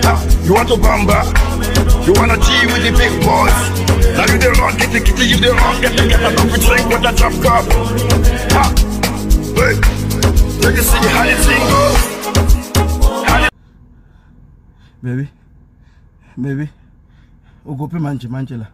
You want to bamba? You wanna G with the big boys? Now you the wrong, get the kitty, you the wrong, get the coffee drink with the drop cup. Wait, let me see how this thing goes. Baby, ugopi manje la.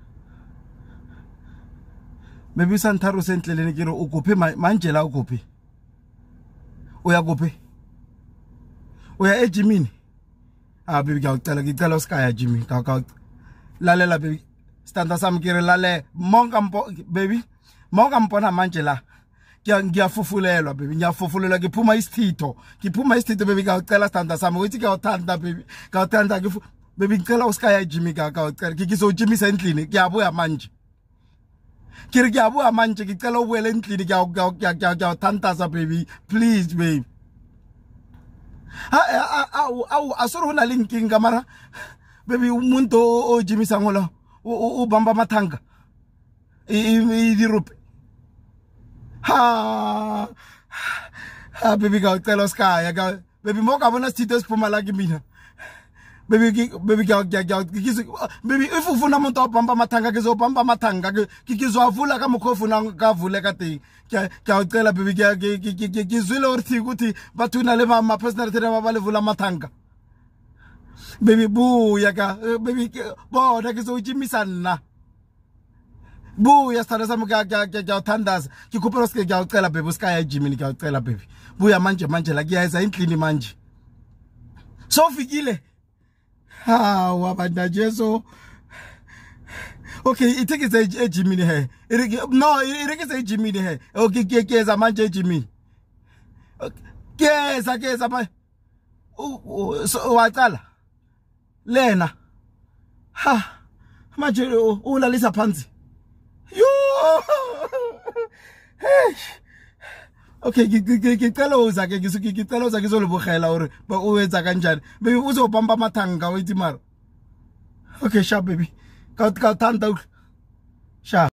Baby Santaro sentleleni kiro ugopi manje la ugopi. Uya gopi. Uya ejimini. Baby ngicela uskaya Jimmy lalela baby standa sami kire lale baby monga mpona manje la ngiyafufulelwa baby ngiyafufulelwa ngiphuma isithitho baby ngicela standa sami uthi ngiyawuthanda baby ngiyawuthanda baby ngicela uskaya Jimmy ngicela Jimmy sendlini ngiyabuya manje ngicela ubuyele endlini ngiyawuthandaza baby please baby. Asoro hona le nkinga mara baby umuntu Jimmy sangola ubamba mathanga idirupe baby ngicela uskaya baby moka bona sitho siphuma la kimi baby baby if ufuna umuntu obamba mathanga ngizobamba mathanga ngizowavula ka mukhofu na ngavule kade ngiyacela baby ngizwile ukuthi bathuna le mama personality babalevula mathanga baby buya ka baby bona ngizojimisa na buya sithanda sami ngiyathandaza ngikhuphela sike ngiyacela baby uskaya Jimmy ngiyacela baby buya manje la kuyayeza endlini manje sofikile wabanda Jesu. Okay, it is a Jimmy here. No, it is a Jimmy here. Okay, yes, a man Jimmy. Yes, I guess I'm so what Lena. Major, la Lisa Pansy. You. Okay, tell us again, tell us again, but always a ganjan. Baby, who's a bamba matanga, wait tomorrow. Okay, sharp baby. Got turned out. Sharp.